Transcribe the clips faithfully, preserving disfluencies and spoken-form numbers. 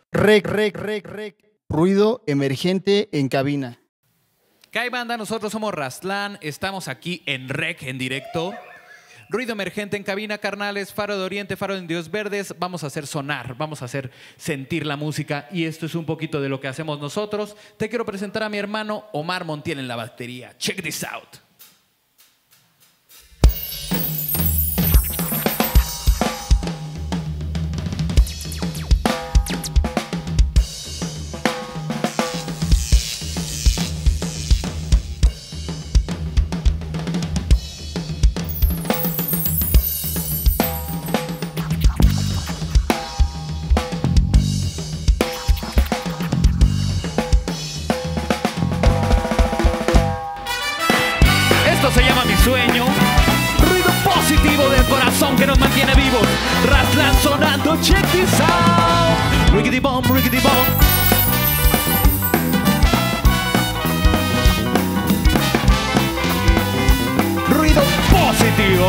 Rec, rec, rec, rec. Ruido emergente en cabina. ¿Qué hay, banda? Nosotros somos Rastlán. Estamos aquí en Rec, en directo. Ruido emergente en cabina, carnales. Faro de Oriente, Faro de Indios Verdes. Vamos a hacer sonar, vamos a hacer sentir la música. Y esto es un poquito de lo que hacemos nosotros. Te quiero presentar a mi hermano Omar Montiel en la batería. Check this out. Se llama Mi Sueño. Ruido positivo del corazón que nos mantiene vivos. Rastlán sonando, check this out. Rickety bomb, rickety bomb. Ruido positivo.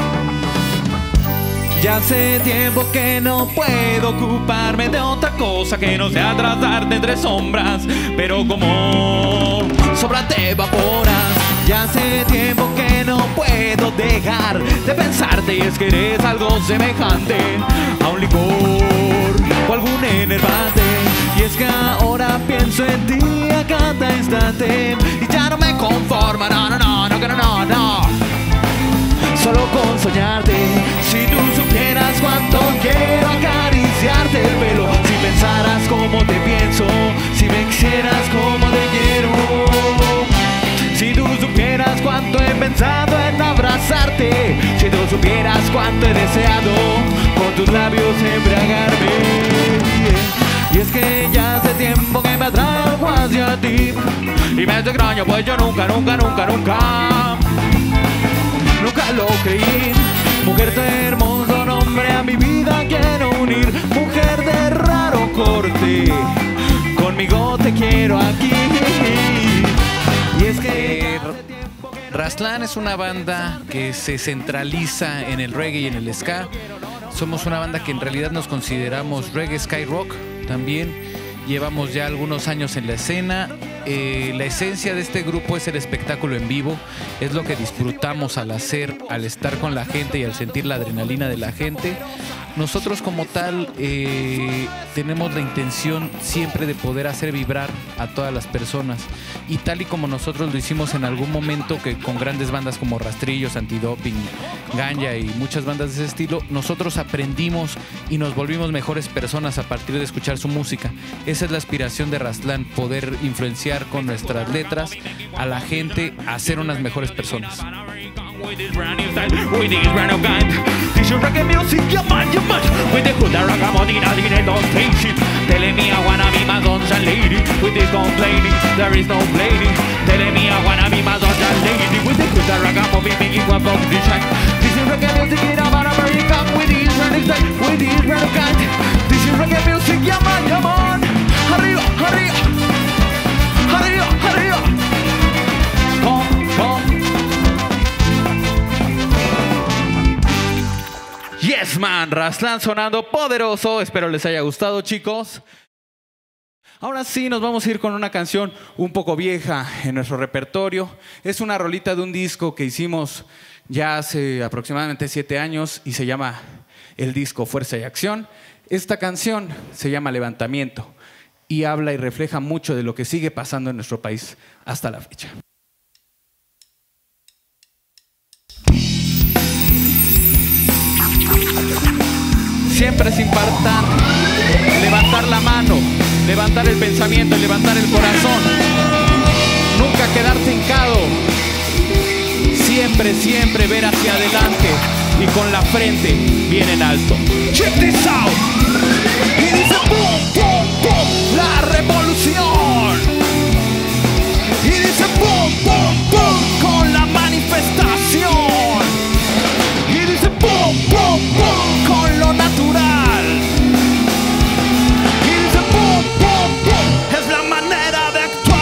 Ya hace tiempo que no puedo ocuparme de otra cosa que no sea tratarte entre sombras, pero como sobra te evaporas. Ya hace tiempo que no puedo dejar de pensarte, y es que eres algo semejante a un licor o algún enervante. Y es que ahora pienso en ti a cada instante y ya no me conformo, no, no, no, no, no, no, no. Solo con soñarte, si tú supieras cuánto quiero acariciarte el pelo, si pensaras como te pienso, si me quisieras como te quiero. Si tú supieras cuánto he pensado en abrazarte, si tú supieras cuánto he deseado con tus labios embriagarme. Y es que ya hace tiempo que me atraigo hacia ti y me hace extraño, pues yo nunca, nunca, nunca, nunca Nunca lo creí. Mujer de hermoso nombre a mi vida quiero unir, mujer de raro corte, conmigo te quiero aquí. Y es que eh, Rastlán es una banda que se centraliza en el reggae y en el ska. Somos una banda que en realidad nos consideramos reggae, sky rock también. Llevamos ya algunos años en la escena. Eh, la esencia de este grupo es el espectáculo en vivo. Es lo que disfrutamos al hacer, al estar con la gente y al sentir la adrenalina de la gente. Nosotros como tal eh, tenemos la intención siempre de poder hacer vibrar a todas las personas, y tal y como nosotros lo hicimos en algún momento que con grandes bandas como Rastrillos, Antidoping, Ganja y muchas bandas de ese estilo, nosotros aprendimos y nos volvimos mejores personas a partir de escuchar su música. Esa es la aspiración de Rastlán, poder influenciar con nuestras letras a la gente a ser unas mejores personas. With this brand new style, with this brand new kind. This is reggae music, you man, you man. With the hood, the ragamuffin, the don't take shit. Telling me I wanna be my guns and lady. With this complaining, there is no blading. Telling me I wanna be my guns and lady. With the hood, the ragamuffin, making one from the track. This is reggae music, in about American. With this brand new style, with this brand new kind. This is reggae music, you man, you man. Arriba, arriba, arriba, arriba. Come, come. Yes, man, Rastlán sonando poderoso. Espero les haya gustado, chicos. Ahora sí, nos vamos a ir con una canción un poco vieja en nuestro repertorio. Es una rolita de un disco que hicimos ya hace aproximadamente siete años y se llama el disco Fuerza y Acción. Esta canción se llama Levantamiento y habla y refleja mucho de lo que sigue pasando en nuestro país hasta la fecha. Siempre es importante levantar la mano, levantar el pensamiento, levantar el corazón. Nunca quedarte hincado. Siempre, siempre ver hacia adelante y con la frente bien en alto. Check this out. Y dice boom, boom, boom, la revolución. Y dice boom, boom, boom, con la manifestación. Y dice boom, boom, boom, con lo natural. Y dice boom, boom, boom, es la manera de actuar.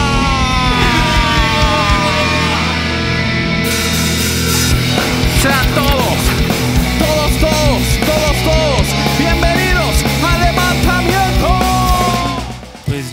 Sean todos, todos, todos, todos, todos bienvenidos al levantamiento.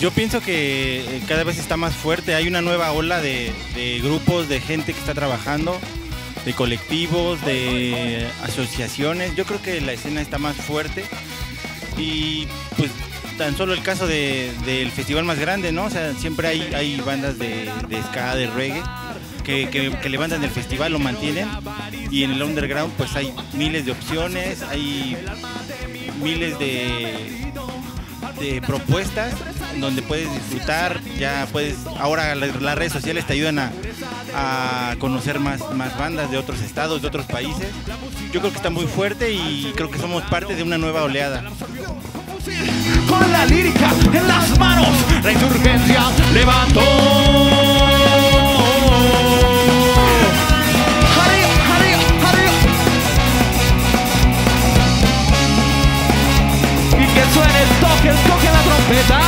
yo pienso que cada vez está más fuerte, hay una nueva ola de, de grupos, de gente que está trabajando, de colectivos, de asociaciones. Yo creo que la escena está más fuerte y pues tan solo el caso de, del festival más grande, ¿no? O sea, siempre hay, hay bandas de, de ska, de reggae que, que, que levantan el festival, lo mantienen, y en el underground pues hay miles de opciones, hay miles de, de propuestas donde puedes disfrutar. Ya puedes, ahora las, las redes sociales te ayudan a, a conocer más, más bandas de otros estados, de otros países. Yo creo que está muy fuerte y creo que somos parte de una nueva oleada. Con la lírica en las manos, la insurgencia levantó. Arriba, arriba, arriba. Y que suene el toque, el toque de la trompeta.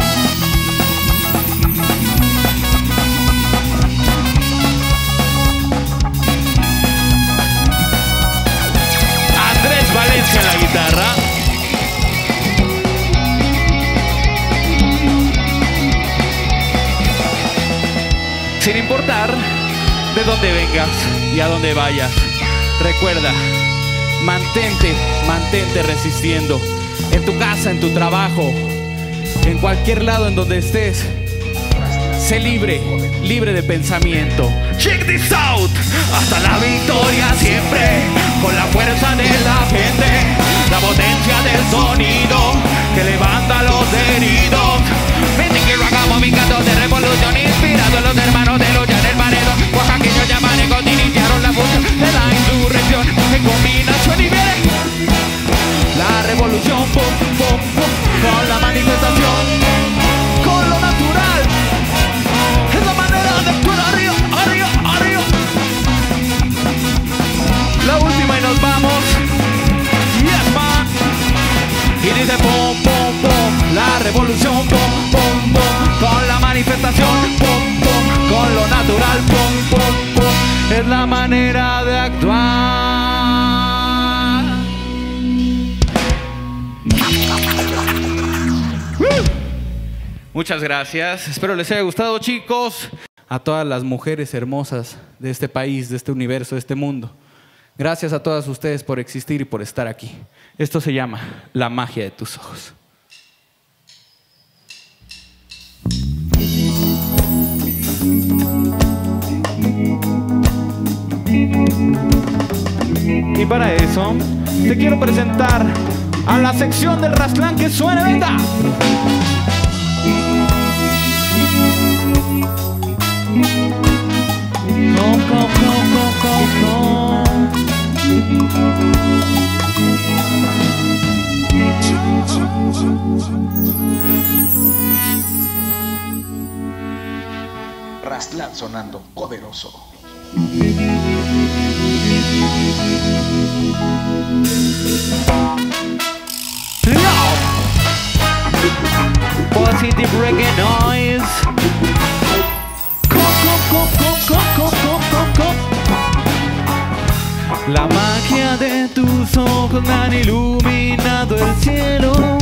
Andrés Valencia en la guitarra. Sin importar de dónde vengas y a dónde vayas, recuerda, mantente, mantente resistiendo. En tu casa, en tu trabajo, en cualquier lado en donde estés, sé libre, libre de pensamiento. Check this out, hasta la victoria siempre, con la fuerza de la gente, la potencia del sonido que levanta a los heridos. Mente que lo hagamos, vingados de revolución, inspirado en los hermanos de los Llanes Manedo, oaxaqueños yamanecos iniciaron la fusión de la insurrección en combinación y viene la revolución, pum, pum, pum, con la manifestación, con lo natural, es la manera de actuar. Arriba, arriba, arriba. La última y nos vamos. Yes, man. Y dice pum, pum, pum, la revolución, pum, pum, pum, con la manifestación, pum, pum, con lo natural, pum, pum, pum, es la manera de actuar. Muchas gracias, espero les haya gustado, chicos. A todas las mujeres hermosas de este país, de este universo, de este mundo, gracias a todas ustedes por existir y por estar aquí. Esto se llama La Magia de Tus Ojos. Y para eso te quiero presentar a la sección del Rastlán que suene, venga. Co, co, co, co, co. Rastlán sonando poderoso. Positive reggae noise. Co, co, co, co, co, co, co, co. La magia de tus ojos me han iluminado el cielo.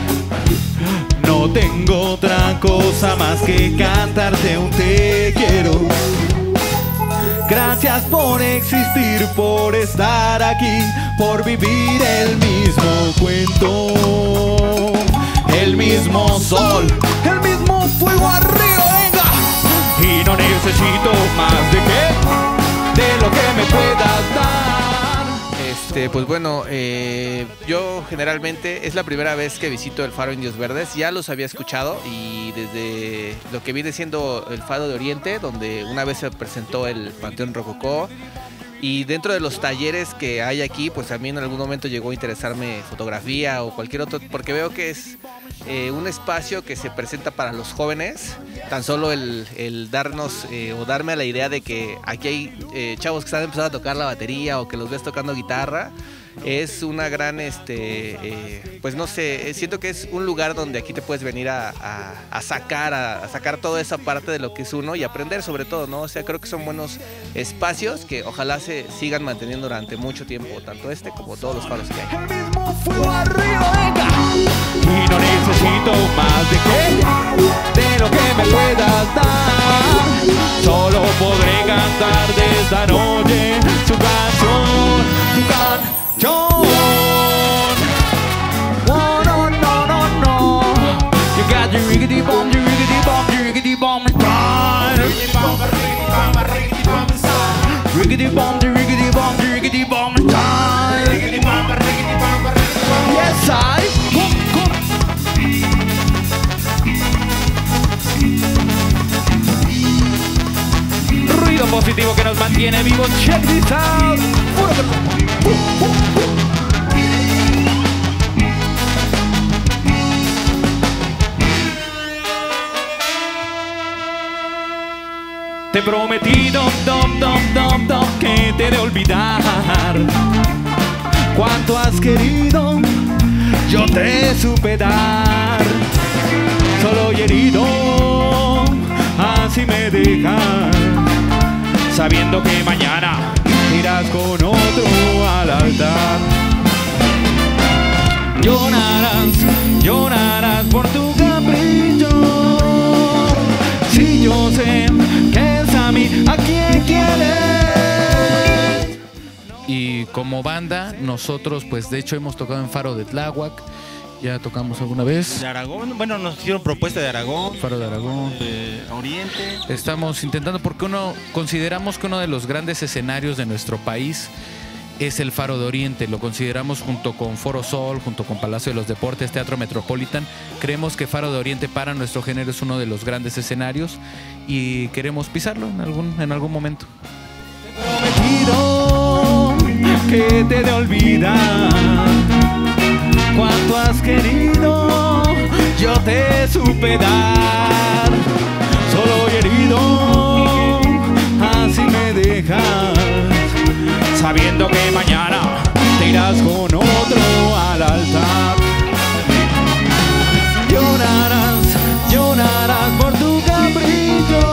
No tengo otra cosa más que cantarte un te quiero. Gracias por existir, por estar aquí, por vivir el mismo cuento. El mismo sol, el mismo fuego arriba, venga. Y no necesito más de qué, de lo que me puedas dar. Este, pues bueno, eh, yo generalmente es la primera vez que visito el Faro Indios Verdes. Ya los había escuchado y desde lo que viene siendo el Faro de Oriente, donde una vez se presentó el Panteón Rococó. Y dentro de los talleres que hay aquí, pues a mí en algún momento llegó a interesarme fotografía o cualquier otro, porque veo que es eh, un espacio que se presenta para los jóvenes. Tan solo el, el darnos eh, o darme a la idea de que aquí hay eh, chavos que están empezando a tocar la batería o que los ves tocando guitarra, es una gran, este, eh, pues no sé, siento que es un lugar donde aquí te puedes venir a, a, a sacar, a, a sacar toda esa parte de lo que es uno y aprender sobre todo, ¿no? O sea, creo que son buenos espacios que ojalá se sigan manteniendo durante mucho tiempo, tanto este como todos los faros que hay. El mismo fuego arriba, venga. Y no necesito más de qué, de lo que me puedas dar. Solo podré cantar de esta noche su canción, tu canción. No, no, no, no, no. You got your riggedy bomb, your riggedy bomb, your riggedy bomb inside. Riggedy bomb, the riggedy bomb, the riggedy bomb inside. Yes, I. Come, come. Ruido positivo que nos mantiene vivos. Check this out. Puro que... uh, uh, uh. Te he prometido, dom, dom, dom, dom, que te he de olvidar. Cuánto has querido, yo te supe dar. Solo y herido, así me dejas, sabiendo que mañana irás con otro al altar. Llorarás, llorarás por tu capricho. Si yo sé que es a mí a quien quieres. Y como banda, nosotros pues de hecho hemos tocado en Faro de Tláhuac. Ya tocamos alguna vez. De Aragón, bueno, nos hicieron propuesta de Aragón. Faro de Aragón. De Oriente. Estamos intentando porque uno consideramos que uno de los grandes escenarios de nuestro país es el Faro de Oriente. Lo consideramos junto con Foro Sol, junto con Palacio de los Deportes, Teatro Metropolitan. Creemos que Faro de Oriente para nuestro género es uno de los grandes escenarios y queremos pisarlo en algún, en algún momento. Prometido que te he de olvidar. Cuánto has querido, yo te supe dar. Solo y herido, así me dejas, sabiendo que mañana te irás con otro al altar. Llorarás, llorarás por tu capricho.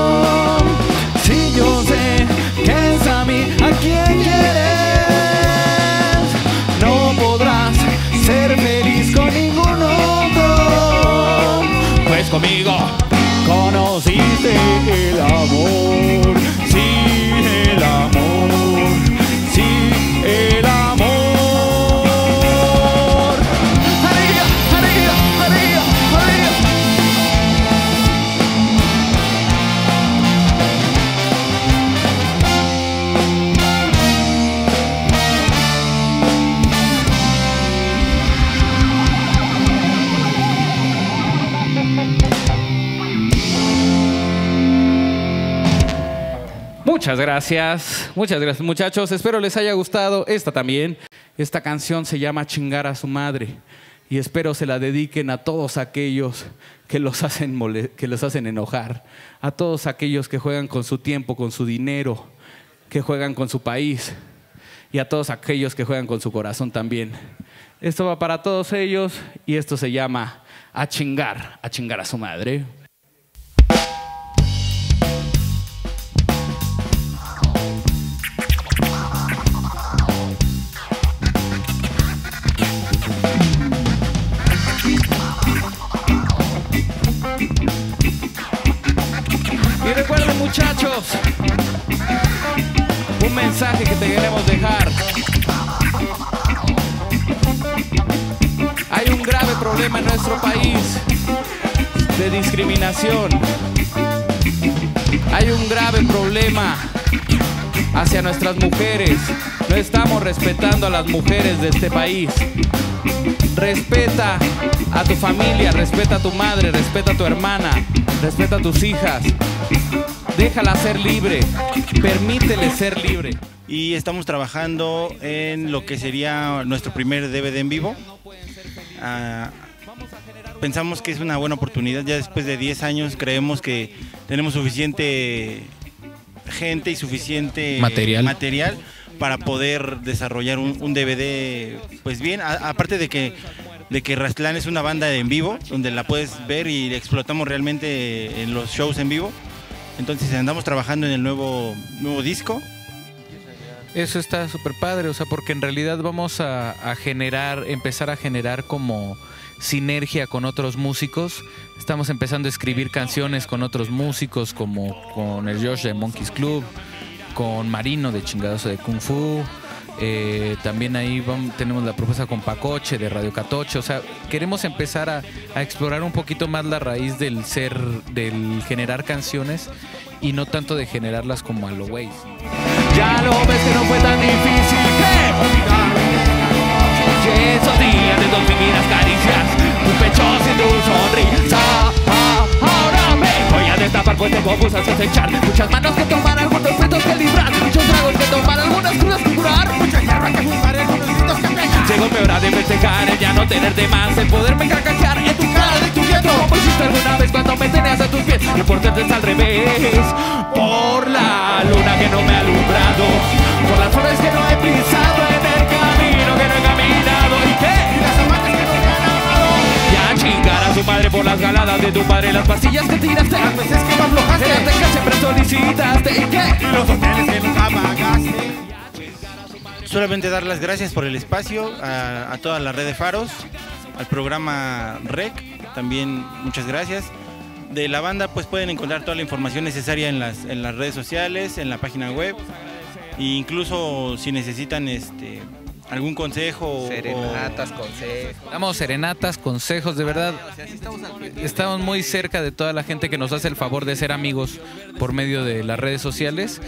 Si yo sé que es a mí a quien quieres, no podrás ser feliz con ningún otro. Pues conmigo conociste el amor. Sí, el amor. Sí, el amor. Alegría, alegría, alegría, alegría. Muchas gracias, muchas gracias muchachos, espero les haya gustado esta también. Esta canción se llama Chingar a su madre y espero se la dediquen a todos aquellos que los hacen mole- que los hacen enojar, a todos aquellos que juegan con su tiempo, con su dinero, que juegan con su país y a todos aquellos que juegan con su corazón también. Esto va para todos ellos y esto se llama A Chingar, a chingar a su madre. Y recuerden muchachos, un mensaje que te queremos dejar. Hay un grave problema en nuestro país de discriminación. Hay un grave problema hacia nuestras mujeres. No estamos respetando a las mujeres de este país. Respeta a tu familia, respeta a tu madre, respeta a tu hermana, respeta a tus hijas. Déjala ser libre, permítele ser libre. Y estamos trabajando en lo que sería nuestro primer D V D en vivo. Uh, pensamos que es una buena oportunidad. Ya después de diez años creemos que tenemos suficiente gente y suficiente material, material para poder desarrollar un, un D V D pues bien, a, aparte de que de que Rastlán es una banda en vivo, donde la puedes ver y explotamos realmente en los shows en vivo. Entonces andamos trabajando en el nuevo, nuevo disco. Eso está súper padre, o sea, porque en realidad vamos a, a generar, empezar a generar como sinergia con otros músicos. Estamos empezando a escribir canciones con otros músicos, como con el Josh de Monkeys Club, con Marino de Chingadazo de Kung Fu. Eh, también ahí vamos, tenemos la propuesta con Pacoche de Radio Catoche. O sea, queremos empezar a, a explorar un poquito más la raíz del ser, del generar canciones y no tanto de generarlas como a lo güey. Ya lo ves que no fue tan difícil que olvidar esos días de dos finitas caricias, tu pecho sin tu sonrisa. Ah, ahora me voy a destapar pues tengo musas que acechar, muchas manos que tomar, algunos frutos que librar, muchos tragos que tomar, algunas crudas que curar, mucha hierba que fumar, algunos gritos que pegar. Llegó mi hora de festejar, el ya no tenerte más, el poderme carcajear en tu cara de tu viento, como hiciste alguna vez cuando me tenías a tus pies. Lo importante es al revés, por la luna que no me ha alumbrado, por las flores que no he pisado, en el camino que no he caminado. ¿Y qué? Y las amantes que no me han amado. Ya chingar a su madre por las galadas de tu padre, las pastillas que tiraste, las veces que me aflojaste, el hotel que siempre solicitaste. ¿Y qué? Y los hoteles que nunca pagaste. Solamente dar las gracias por el espacio a, a toda la red de faros, al programa R E C, también muchas gracias. De la banda pues pueden encontrar toda la información necesaria en las, en las redes sociales, en la página web, e incluso si necesitan este algún consejo. Serenatas, o... consejos. Damos serenatas, consejos, de verdad. O sea, sí estamos al pendiente. Estamos muy cerca de toda la gente que nos hace el favor de ser amigos por medio de las redes sociales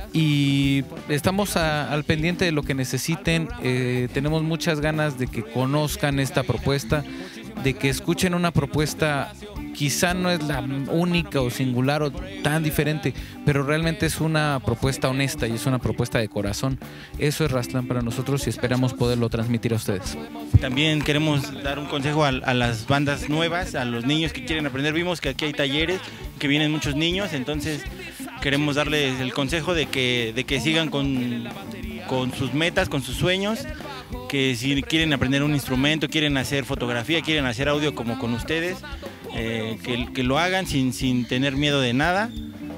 y estamos a, al pendiente de lo que necesiten. Eh, tenemos muchas ganas de que conozcan esta propuesta, de que escuchen una propuesta. Quizá no es la única o singular o tan diferente, pero realmente es una propuesta honesta y es una propuesta de corazón. Eso es Rastlán para nosotros y esperamos poderlo transmitir a ustedes. También queremos dar un consejo a, a las bandas nuevas, a los niños que quieren aprender. Vimos que aquí hay talleres, que vienen muchos niños, entonces queremos darles el consejo de que, de que sigan con, con sus metas, con sus sueños, que si quieren aprender un instrumento, quieren hacer fotografía, quieren hacer audio como con ustedes, eh, que, que lo hagan sin, sin tener miedo de nada.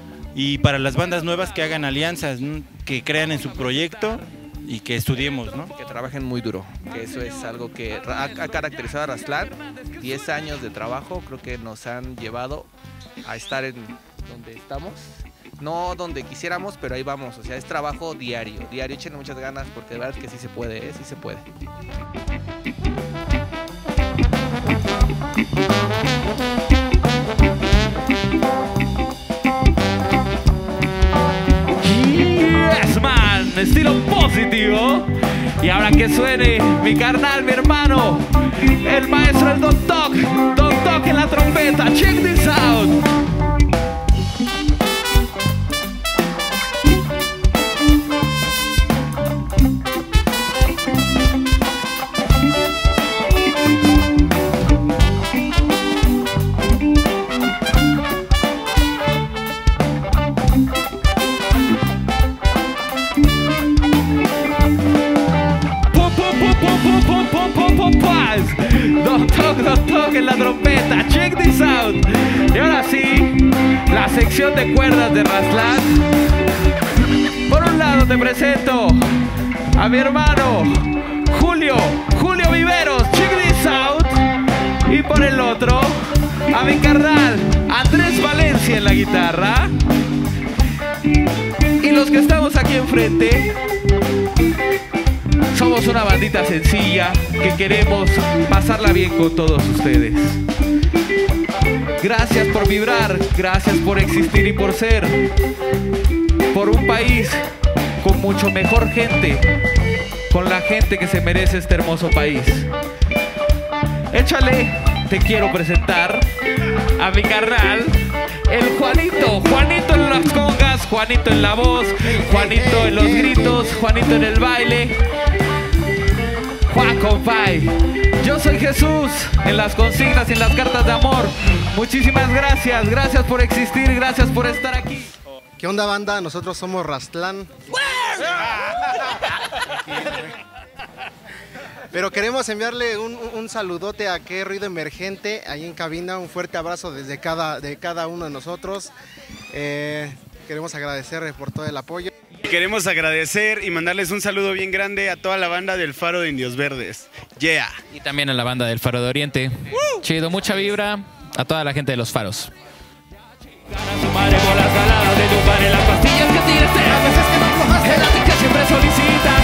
Y para las bandas nuevas que hagan alianzas, ¿no? Que crean en su proyecto y que estudiemos, ¿no? Que trabajen muy duro, que eso es algo que ha, ha caracterizado a Rastlán. diez años de trabajo creo que nos han llevado a estar en donde estamos. No donde quisiéramos, pero ahí vamos. O sea, es trabajo diario. Diario, échenle muchas ganas porque de verdad es que sí se puede, ¿eh? Sí se puede. Yes, man, estilo positivo. Y ahora que suene mi carnal, mi hermano, el maestro, el Don Toc, Don Toc en la trompeta. Check this out. Don Toc, Don Toc en la trompeta, check this out. Y ahora sí, la sección de cuerdas de Rastlán. Por un lado te presento a mi hermano Julio, Julio Viveros, check this out. Y por el otro, a mi carnal Andrés Valencia en la guitarra. Y los que estamos aquí enfrente somos una bandita sencilla que queremos pasarla bien con todos ustedes. Gracias por vibrar, gracias por existir y por ser. Por un país con mucho mejor gente, con la gente que se merece este hermoso país. Échale, te quiero presentar a mi carnal, el Juanito. Juanito en las congas, Juanito en la voz, Juanito en los gritos, Juanito en el baile. Juan Compay. Yo soy Jesús en las consignas y en las cartas de amor. Muchísimas gracias, gracias por existir, gracias por estar aquí. ¿Qué onda, banda? Nosotros somos Rastlán. Pero queremos enviarle un, un saludote a Qué Ruido Emergente, ahí en cabina, un fuerte abrazo desde cada, de cada uno de nosotros. Eh, queremos agradecerles por todo el apoyo. Queremos agradecer y mandarles un saludo bien grande a toda la banda del Faro de Indios Verdes. Yeah. Y también a la banda del Faro de Oriente. ¡Woo! Chido, mucha vibra a toda la gente de los faros. Gana su madre por las galadas de tu padre, las pastillas que tienes, a veces que no aflojas, el arte que siempre solicita.